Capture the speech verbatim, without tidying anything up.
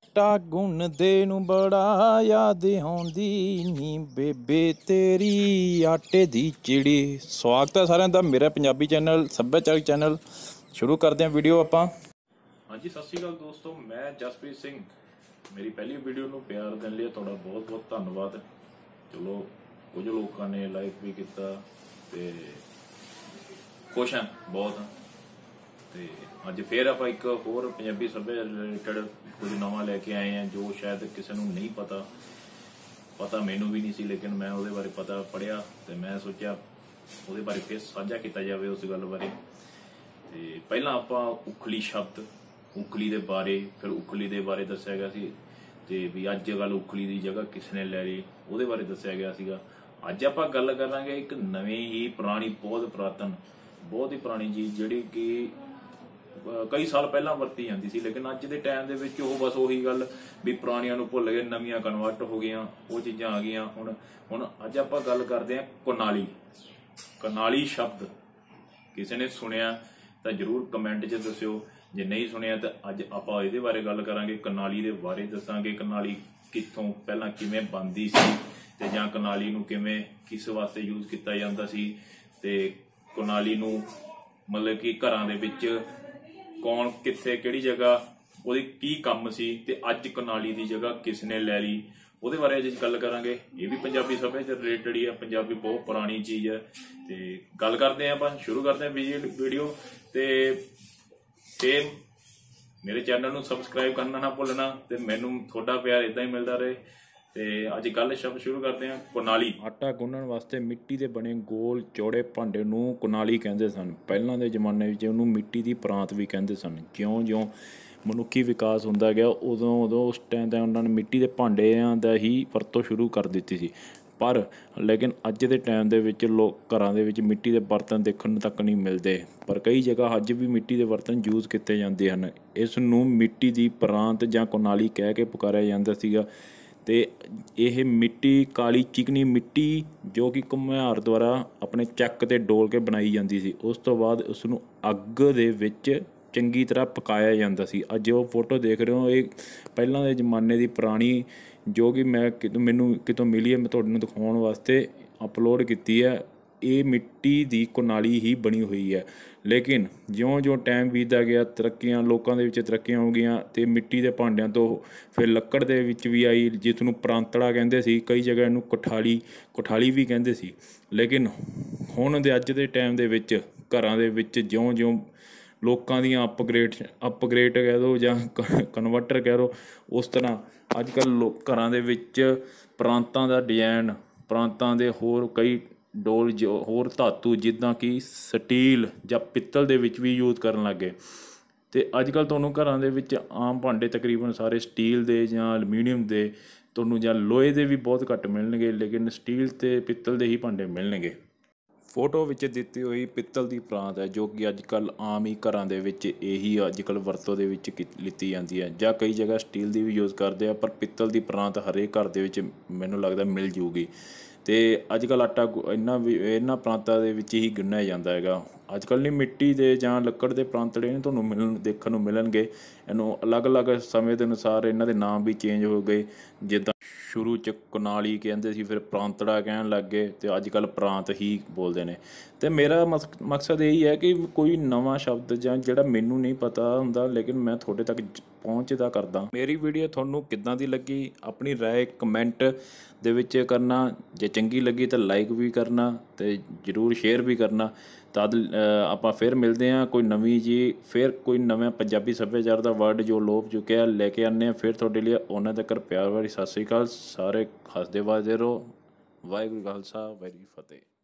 आटा गुन्नदे नूं बड़ा याद आउंदी नी बेबे तेरी आटे दी चिड़ी। स्वागत है सारिਆਂ ਦਾ मेरा पंजाबी चैनल सभ्याचार चैनल। शुरू करते हैं वीडियो आपां। हाँ जी, सत श्री अकाल दोस्तों, मैं जसप्रीत सिंह। मेरी पहली वीडियो नूं प्यार देने लिए तुहाडा बहुत बहुत धन्नवाद। चलो कुछ लोगों ने लाइक भी किया ते खुश हैं बहुत। ਤੇ ਅੱਜ फिर आप एक होर पंजाबी सभ्याचार रिलेटेड कुछ नवा लैके आए हैं जो शायद किसी को नहीं पता पता मैनू भी नहीं सी, लेकिन मैं उहदे बारे पता पढ़िया तो मैं सोचा उहदे बारे फिर साझा किया जाए उस गल बारे। ते पहलां आपां उखली शब्द उखली दे बारे फिर उखली दे बारे दस्सिया गया सी ते भी अज गल उखली दी जगह किसने लै ली उहदे बारे दस्सिया गया सीगा। अज आपां गल करांगे एक नवीं ही पुरानी बहुत पुरातन बहुत ही पुरानी चीज़ जिहड़ी कि कई साल पहला वरती जाती सी, लेकिन अज के टाइम दे विच ओह बस उही गल भी पुरानियां नूं भुल गए नवीआं कन्वर्ट हो गई वो चीज़ां आ गई। हुण हुण अज आपां गल करदे हां कनाली। कनाली शब्द किसी ने सुनिया तो जरूर कमेंट च दस्सिओ, जे नहीं सुनिया तो अज आपां इहदे बारे गल करांगे। कनाली दे बारे दसांगे कनाली कित्थों पहलां किवें बनदी सी ते जां कनाली नूं किवें किस वास्ते यूज किया जाता सी ते कनाली नूं मतलब कि घरां दे विच कौन कित्थे किहड़ी जगह उहदी की कम सी ते अज कनाली दी जगह किसने लै ली उहदे बारे अज गल करांगे। ये भी पंजाबी सभ्याचार रिलेटेड ही है, पंजाबी बहुत पुरानी चीज़ है। ते गल करते हैं आपां शुरू करते हैं वीडियो ते ते मेरे चैनल नूं सबसक्राइब करना ना भुलना ते मैनूं तुहाडा प्यार इदां ही मिलदा रहे। ते अज गल शब्द शुरू करते हैं कनाली। आटा गुन्नण वास्ते मिट्टी के बने गोल चौड़े भांडे नूं कनाली कहंदे सन। पहलां दे जमाने विच उहनूं मिट्टी की प्रांत भी कहंदे सन। ज्यों ज्यों मनुखी विकास हुंदा गया उदों उदों उस टाइम ते उन्होंने मिट्टी के भांडिਆਂ दा ही वरतों शुरू कर दित्ती सी। पर लेकिन अज के टाइम दे विच लोक घरां दे विच मिट्टी के बर्तन देखण तक नहीं मिलते, पर कई जगह अज भी मिट्टी के बर्तन यूज़ किए जाते हैं। इस नूं मिट्टी की प्रांत जां कनाली कह के पुकारिया जाता सीगा। ते यह मिट्टी काली चिकनी मिट्टी जो कि घुमियार द्वारा अपने चक ते डोल के बनाई जाती सी। उस तो बाद उसनूं अग दे विच चंगी तरह पकाया जाता सी। अज जो फोटो देख रहे हो ये पहलां दे जमाने की पुरानी जो कि मैं कितों मैनूं कितों मिली है, मैं तुहानूं दिखाउण वास्ते अपलोड की है। ये मिट्टी की कनाली ही बनी हुई है, लेकिन ज्यों ज्यों टाइम बीतदा गया तरक्कियां लोगों के विच तरक्कियां हो गईयां ते मिट्टी के भांडिਆਂ तो फिर लक्कड़ दे विच भी आई जिसनूं प्रांतड़ा कहंदे सी। कई जगह इहनूं कठाली कठाली भी कहंदे सी। लेकिन हुण दे अज दे टाइम दे विच घरां दे विच ज्यों ज्यों लोकां दीयां अपग्रेड अपग्रेड कह दो जां कन्वर्टर कह दो, उस तरह अजकल लोक घरां दे विच प्रांतां दा डिजाइन प्रांतां दे होर कई डोल जो होर धातु जिद्दां कि स्टील जां पित्तल दे विच भी यूज़ करन लग गए। ते अजकल तुहानूं घरां दे विच आम भांडे तकरीबन सारे स्टील दे जां अलमीनीयम दे तुहानूं जां लोहे दे भी बहुत घੱਟ मिलणगे, लेकिन स्टील ते पित्तल दे ही भांडे मिलणगे। फोटो विच दित्ती हुई पित्तल की प्रांत है जो कि अजकल आम ही घरां दे विच यही अजकल वरतों दे विच लिੱਤੀ ਜਾਂਦੀ है, जां कई जगह स्टील की भी यूज़ करते हैं, पर पित्तल की प्रांत हरेक घर दे विच मैनूं लगदा मिल जूगी। तो अजकल आटा इन्ना भी इन्हां प्रांतां दे विच ही गुन्निया जाता है। अजकल नहीं मिट्टी के जां लक्कड़ के प्रांतड़े नहीं तुहानूं मिलन देखण नूं मिलणगे। इहनूं अलग अलग समय के अनुसार इन्हां दे नाम भी चेंज हो गए। जिद्दां शुरू च कनाली कहंदे सी, फिर प्रांतड़ा कहण लग गए ते अजकल प्रांत ही बोलते हैं। तो मेरा मस मकसद यही है कि कोई नवा शब्द जां जिहड़ा मैनूं नहीं पता हुंदा लेकिन मैं तुहाडे तक पहुँचदा करदा। मेरी वीडियो तुहानूं किद्दां दी लगी अपनी राय कमेंट दे विच करना, जे चंगी लगी तो लाइक भी करना ते जरूर शेयर भी करना। तद आपां फिर मिलते हैं कोई नवीं जी फिर कोई नवां पंजाबी सभ्याचार का वर्ड जो लोप चुके लैके आने हैं फिर तुहाडे लिए। उन्हां तक प्यार भरी सत श्री अकाल। सारे हसदे वसदे रहो। वाहिगुरू खालसा वाहिगुरू फतेह।